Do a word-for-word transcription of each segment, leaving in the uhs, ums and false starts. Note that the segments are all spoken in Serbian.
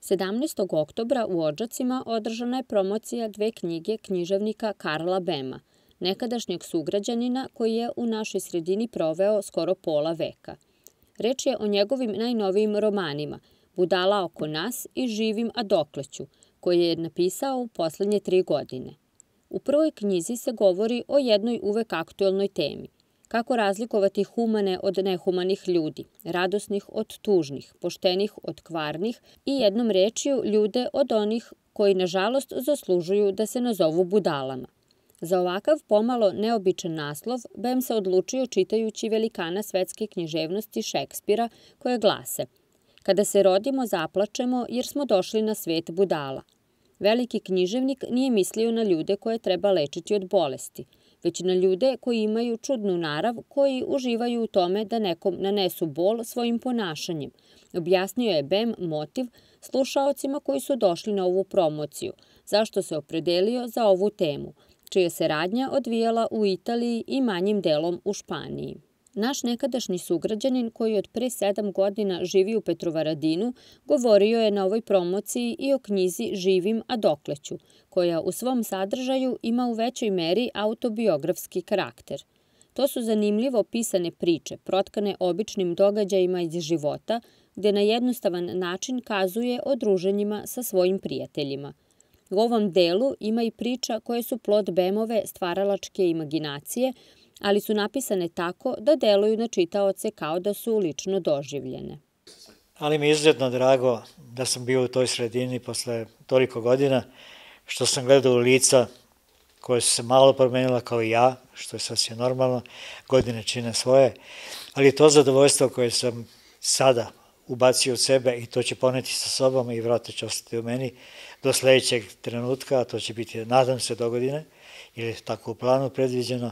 sedamnaestog oktobra u Odžacima održana je promocija dve knjige književnika Karla Bema, nekadašnjeg sugrađanina koji je u našoj sredini proveo skoro pola veka. Reč je o njegovim najnovijim romanima Budala oko nas i Živim, a dokle ću, koje je napisao u poslednje tri godine. U prvoj knjizi se govori o jednoj uvek aktuelnoj temi. Kako razlikovati humane od nehumanih ljudi, radosnih od tužnih, poštenih od kvarnih i jednom rečju ljude od onih koji, nažalost, zaslužuju da se nazovu budalama. Za ovakav pomalo neobičan naslov Bem se odlučio čitajući velikana svetske književnosti Šekspira, koje glase: "Kada se rodimo, zaplačemo jer smo došli na svet budala." Veliki književnik nije mislio na ljude koje treba lečiti od bolesti, već na ljude koji imaju čudnu narav, koji uživaju u tome da nekom nanesu bol svojim ponašanjem. Objasnio je Bem motiv slušaocima koji su došli na ovu promociju, zašto se opredelio za ovu temu, čija se radnja odvijala u Italiji i manjim delom u Španiji. Naš nekadašnji sugrađanin, koji od pre sedam godina živi u Petrovaradinu, govorio je na ovoj promociji i o knjizi Živim, a dokle ću, koja u svom sadržaju ima u većoj meri autobiografski karakter. To su zanimljivo pisane priče, protkane običnim događajima iz života, gde na jednostavan način kazuje o druženjima sa svojim prijateljima. U ovom delu ima i priča koje su plod Bemove stvaralačke imaginacije, ali su napisane tako da deluju na čitaoce kao da su lično doživljene. Ali mi je izuzetno drago da sam bio u toj sredini posle toliko godina, što sam gledao lica koje su se malo promenila kao i ja, što je sasvim normalno, godine čine svoje, ali to zadovoljstvo koje sam sada ubacio u sebe i to će poneti sa sobom i vratno će ostati u meni do sledećeg trenutka, a to će biti, nadam se, do godine, ili tako u planu predviđeno.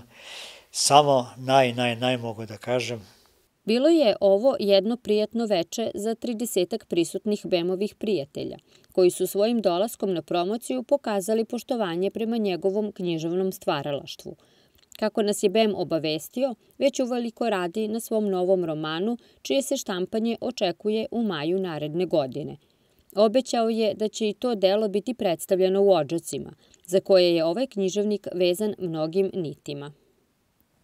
Samo naj, naj, naj mogu da kažem. Bilo je ovo jedno prijatno veče za tridesetak prisutnih Bemovih prijatelja, koji su svojim dolaskom na promociju pokazali poštovanje prema njegovom književnom stvaralaštvu. Kako nas je Bem obavestio, već uveliko radi na svom novom romanu, čije se štampanje očekuje u maju naredne godine. Obećao je da će i to delo biti predstavljeno u Odžacima, za koje je ovaj književnik vezan mnogim nitima.